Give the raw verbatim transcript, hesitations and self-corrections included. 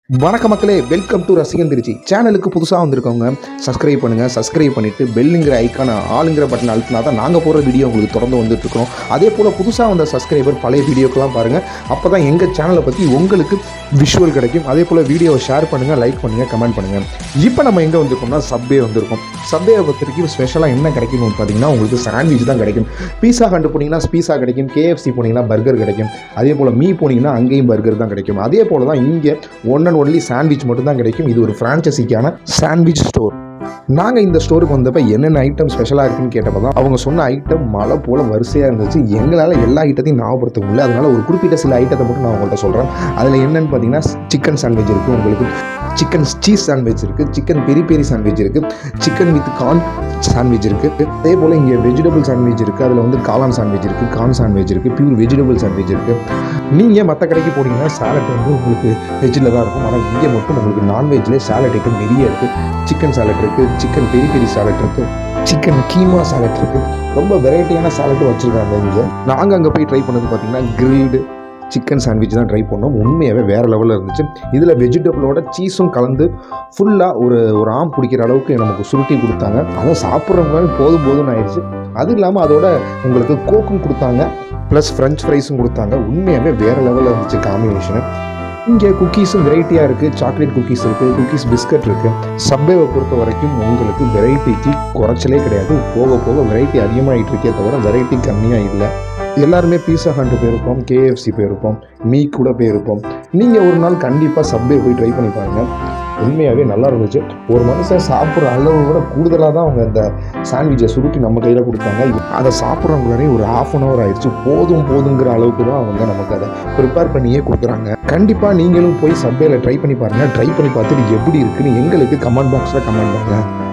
வணக்க மக்களே, welcome to ரசிகன் திருச்சி. சேனலுக்கு புதுசாக வந்திருக்கவங்க சப்ஸ்கிரைப் பண்ணுங்கள். சப்ஸ்கிரைப் பண்ணிவிட்டு பெல்லுங்கிற ஐக்கான ஆளுங்கிற பட்டன் அழுத்தினா தான் நாங்கள் போகிற வீடியோ உங்களுக்கு தொடர்ந்து வந்துட்டுருக்கோம். அதே போல் புதுசாக வந்த சப்ஸ்கிரைபர் பழைய வீடியோக்கெல்லாம் பாருங்கள். அப்போ தான் எங்கள் சேனலை பற்றி உங்களுக்கு விஷுவல் கிடைக்கும். அதே போல் வீடியோவை ஷேர் பண்ணுங்கள், லைக் பண்ணுங்கள், கமெண்ட் பண்ணுங்கள். இப்போ நம்ம எங்கே வந்திருக்கோம்னா சப்வே வந்திருக்கோம். சப்வே பொறுத்த வரைக்கும் ஸ்பெஷலாக என்ன கிடைக்கும்னு பார்த்தீங்கன்னா உங்களுக்கு சாண்ட்விச் தான் கிடைக்கும். பீஸா கண்டு போனீங்கன்னா பீஸா கிடைக்கும். கேஎஃப்சி போனீங்கன்னா பர்கர் கிடைக்கும். அதே போல் மீ போனீங்கன்னா அங்கேயும் பர்கர் தான் கிடைக்கும். அதே போல் தான் இங்கே ஒன் அண்ட் ஒன்லி சாண்ட்விச் மட்டும் தான் கிடைக்கும். இது ஒரு ஃப்ரான்ச்சைசிக்கான சாண்ட்விச் ஸ்டோர். நாங்கள் இந்த ஸ்டோருக்கு வந்தப்போ என்னென்ன ஐட்டம் ஸ்பெஷலாக இருக்குன்னு கேட்டப்போ தான் அவங்க சொன்ன ஐட்டம் மழை போல் வரிசையாக இருந்துச்சு. எங்களால் எல்லா ஐட்டத்தையும் ஞாபகப்படுத்த முடியல. அதனால் ஒரு குறிப்பிட்ட சில ஐட்டத்தை மட்டும் நான் உங்கள்கிட்ட சொல்கிறேன். அதில் என்னென்னு பார்த்தீங்கன்னா சிக்கன் சாண்ட்விச் இருக்குது, உங்களுக்கு சிக்கன் சீஸ் சாண்ட்விச் இருக்குது, சிக்கன் பெரி பெரி சாண்ட்விச் இருக்குது, சிக்கன் வித் கார்ன் சாண்ட்விச் இருக்குது. அதே போல் இங்கே வெஜிடபிள் சாண்ட்விச் இருக்குது. அதில் வந்து காளான் சாண்ட்விச் இருக்குது, கார்ன் சாண்ட்விச் இருக்குது, பியூர் வெஜிடபிள் சாண்ட்விச் இருக்குது. நீங்கள் மற்ற கடைக்கு போனீங்கன்னா சாலட் வந்து உங்களுக்கு வெஜ்ஜில் தான் இருக்கும். ஆனால் இங்கே மட்டும் உங்களுக்கு நான்வெஜ்லேயே சாலட் ஐட்டம் நிறைய இருக்குது. சிக்கன் சாலட் இருக்குது, சிக்கன் பெரி பெரி சாலட் இருக்குது, சிக்கன் கீமா சாலட் இருக்குது. ரொம்ப வெரைட்டியான சாலட்டும் வச்சுருக்காங்க இங்கே. நாங்கள் அங்கே போய் ட்ரை பண்ணது பார்த்திங்கன்னா கிரில்டு சிக்கன் சாண்ட்விச் தான் ட்ரை பண்ணோம். உண்மையாகவே வேறு லெவலில் இருந்துச்சு. இதில் வெஜிடபிளோட சீஸும் கலந்து ஃபுல்லாக ஒரு ஒரு ஆம் பிடிக்கிற அளவுக்கு நமக்கு சுருட்டி கொடுத்தாங்க. அதை சாப்பிட்றவங்க போதும் போதும்னு ஆயிடுச்சு. அது இல்லாமல் அதோட உங்களுக்கு கோக்கும் கொடுத்தாங்க, ப்ளஸ் ஃப்ரெஞ்ச் ஃப்ரைஸும் கொடுத்தாங்க. உண்மையாகவே வேறு லெவலில் இருந்துச்சு காம்பினேஷனு. இங்கே குக்கீஸும் வெரைட்டியாக இருக்குது. சாக்லேட் குக்கீஸ் இருக்குது, குக்கீஸ் பிஸ்கட் இருக்குது. சப்வேவை பொறுத்த வரைக்கும் உங்களுக்கு வெரைட்டிக்கு குறைச்சலே கிடையாது. போக போக வெரைட்டி அதிகமாகிட்டு இருக்கே தவிர வெரைட்டி கம்மியாக இல்லை. எல்லாருமே பீஸா ஹண்ட் போயிருப்போம், கேஎஃப்சி போயிருப்போம், மீ கூட போயிருப்போம். நீங்கள் ஒரு நாள் கண்டிப்பாக சப்வே போய் ட்ரை பண்ணி பாருங்கள். உண்மையாகவே நல்லா இருந்துச்சு. ஒரு மனுஷன் சாப்பிட்ற அளவு விட கூடுதலாக தான் அவங்க இந்த சாண்ட்விச்சை சுருட்டி நம்ம கையில் கொடுத்தாங்க. அதை சாப்பிட்றவங்களே ஒரு ஹாஃப் அன் ஹவர் ஆயிடுச்சு. போதும் போதுங்கிற அளவுக்கு தான் அவங்க நமக்கு அதை ப்ரிப்பேர் பண்ணியே கொடுக்குறாங்க. கண்டிப்பாக நீங்களும் போய் சப்வேல ட்ரை பண்ணி பாருங்கள். ட்ரை பண்ணி பார்த்துட்டு எப்படி இருக்குன்னு எங்களுக்கு கமெண்ட் பாக்ஸில் கமெண்ட் பண்ணுங்கள்.